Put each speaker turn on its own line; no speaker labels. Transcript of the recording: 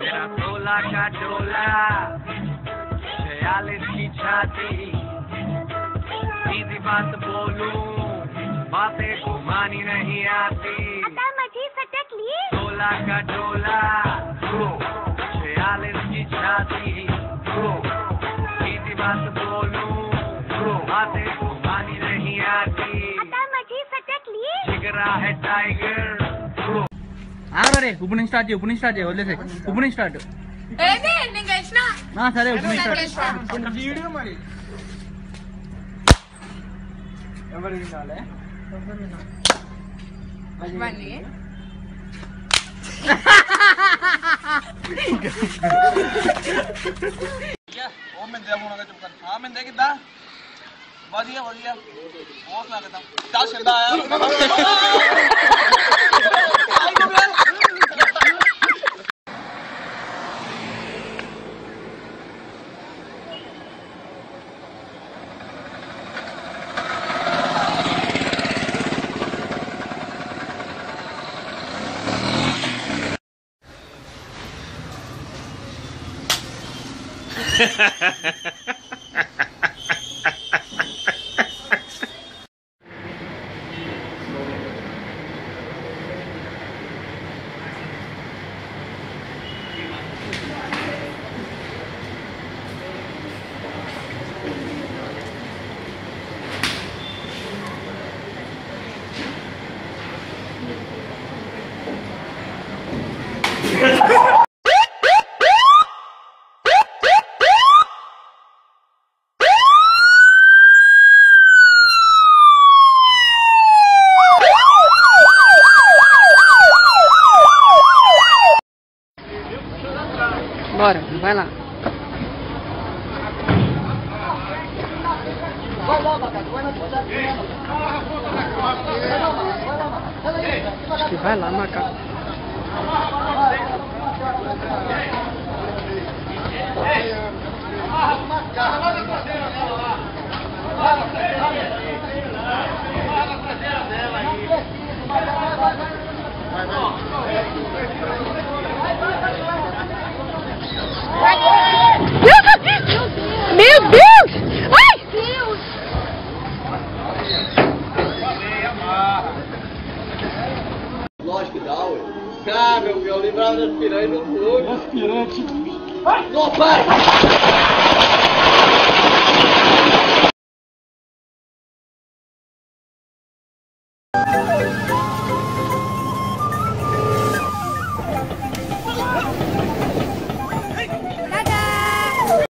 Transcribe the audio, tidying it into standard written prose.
मेरा 16 का डोला 46 की छाती सीधी बात बोलूं बातें घुमानी नहीं आती
मुझे सटक लिए
16 का डोला 46 की छाती सीधी बात बोलूं बातें घुमानी नहीं आती
मुझे सटक लिए
जिगरा है टाइगर
ఆగరే ఓపెనింగ్ స్టార్ట్ చేయి వదిలేసే ఓపెనింగ్ స్టార్ట్
ఏది నేను గెలిచినా
సరే ఓపెనింగ్ స్టార్ట్
వీడియో మరి ఎవరు వినాలే
ఇవన్నీ
ਉਹ ਮੈਂ ਦੇ ਹੋਣਾ ਚੁੱਪ ਕਰ ਹਾਂ ਮੈਂ ਦੇ ਕਿੱਦਾਂ ਵਧੀਆ ਬਹੁਤ ਲੱਗਦਾ ਚੱਲ ਛਿੰਦਾ ਆਇਆ
Bora, vai lá. Acho que vai lá, macaco.
Meu Deus! Ai! Deus!
Lógico que dá, ué. Cara, eu livrava das piranhas no fogo. Das piranhas? Não, pai!